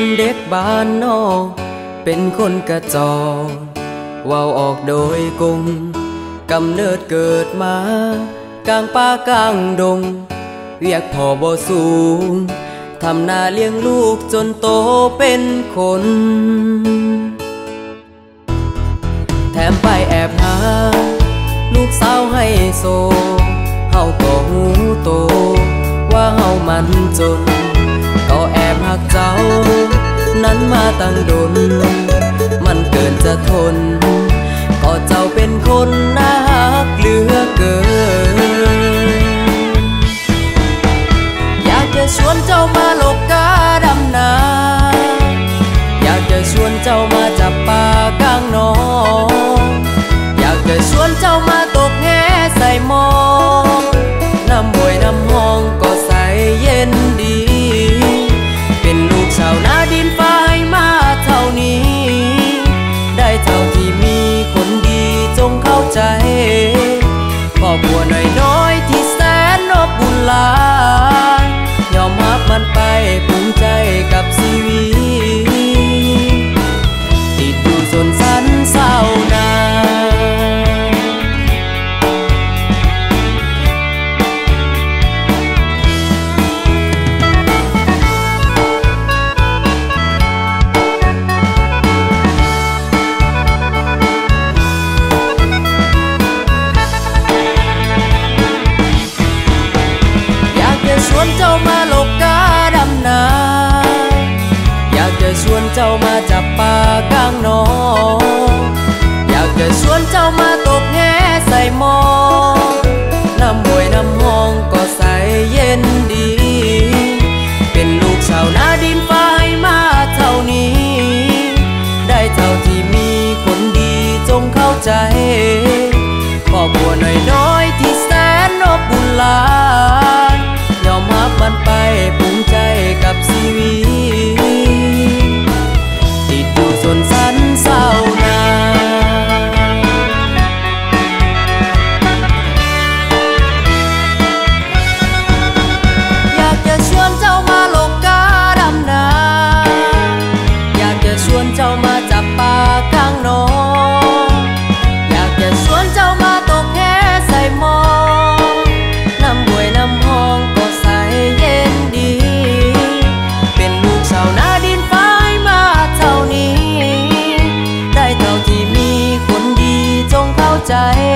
เด็กบ้านนอกเป็นคนกระจอกเว้าออกโดยกงกำเนิดเกิดมากลางป่ากลางดงเวียกพอบ่สูงทำนาเลี้ยงลูกจนโตเป็นคนแถมไปแอบหาลูกสาวให้โซเฮาก็หูโตว่าเฮามันจนก็แอบหักเจ้านั้นมาตั้งดนมันเกินจะทนก็เจ้าเป็นคนน่ารักเหลือเกินอยากจะชวนเจ้ามาโลกกาดำนาอยากจะชวนเจ้ามาจับปลากลางหนองอยากจะชวนเจ้ามาตกแง่ใส่หม้อน้ำบวยน้ำห้องก็ใสเย็นดีเป็นลูกชาวนาดินฟ้าให้มาเท่านี้ได้เท่าที่มีคนดีจงเข้าใจครอบครัวน้อยๆที่แสนอบอุ่นหลายยอมรับมันไปภูมิใจกับชีวิตติดอยู่จนสันเศร้านาชวนเจ้ามาโลกกาดำนาอยากจะชวนเจ้ามาจับปลากลางหนองอยากจะชวนเจ้ามาตกแง่ใส่หม้อน้ำบวยน้ำห้องก็ใสเย็นดีเป็นลูกชาวนาดินฟ้าให้มาเท่านี้ได้เท่าที่มีคนดีจงเข้าใจครอบครัวน้อยๆที่แสนอบอุ่นหลายยอมรับมันไปภูมิใจกับชีวิตติดอยู่จนสันเศร้านาอยากจะชวนเจ้ามาโลกกาดำนาอยากจะชวนเจ้ามาจับปลากลางหนองอยากจะชวนเจ้ามาตกแง่ใส่หม้อน้ำบวยน้ำห้องก็ใสเย็นดีเป็นลูกชาวนาดินฟ้าให้มาเท่านี้ได้เท่าที่มีคนดีจงเข้าใจ